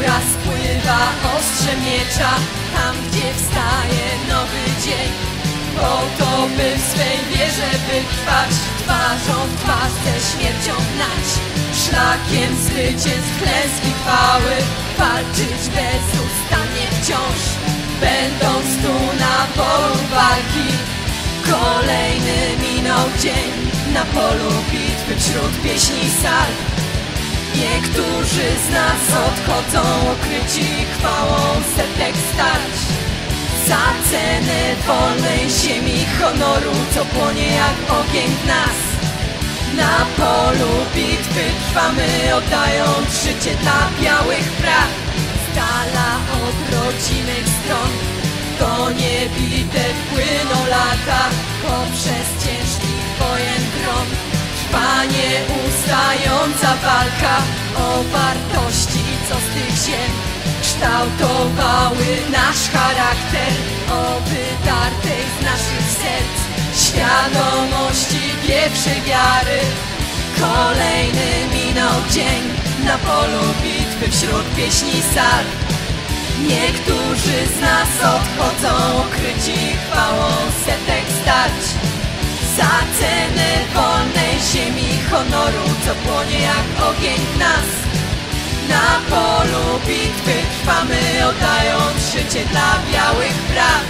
która spływa ostrze miecza, tam gdzie wstaje nowy dzień, po to by w swej wierze wytrwać, twarzą w twarz ze śmiercią gnać, szlakiem zwycięstw, klęski chwały, walczyć bezustannie wciąż, będąc tu na polu walki. Kolejny minął dzień na polu bitwy wśród pieśni sal. Niektórzy z nas odchodzą okryci chwałą setek starć, za cenę wolnej ziemi, honoru, co płonie jak ogień w nas. Na polu bitwy trwamy, oddając życie dla białych praw. Z dala od rodzimych stron do niebitew płyną lata, poprzez ciężkich wojen grom trwa nieustająca walka o wartości, co z tych ziem kształtowały nasz charakter, o wydartej z naszych serc świadomości pierwszej wiary. Kolejny minął dzień na polu bitwy wśród pieśni sal. Niektórzy z nas odchodzą okryci chwałą setek starć, za cenę wolnej ziemi, honoru, co płonie jak ogień w nas. Na polu bitwy trwamy, oddając życie dla białych praw.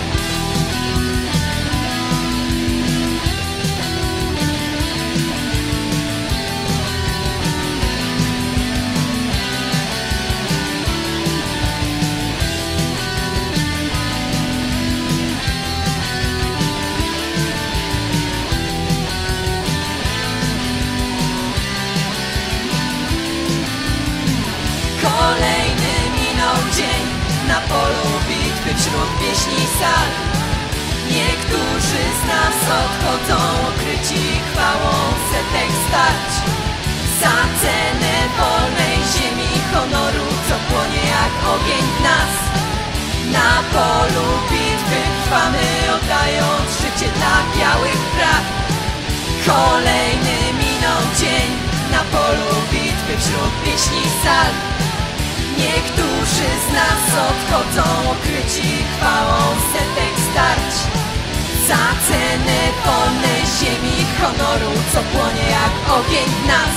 Kolejny minął dzień na polu bitwy wśród pieśni sal. Niektórzy z nas odchodzą okryci chwałą setek starć, za cenę wolnej ziemi, honoru, co płonie jak ogień w nas. Na polu bitwy trwamy, oddając życie dla białych praw. Kolejny minął dzień na polu bitwy wśród pieśni sal. Niektórzy z nas odchodzą okryci chwałą setek starć, za cenę wolnej ziemi, honoru, co płonie jak ogień w nas.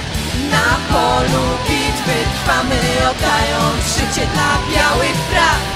Na polu bitwy trwamy, oddając życie dla białych praw.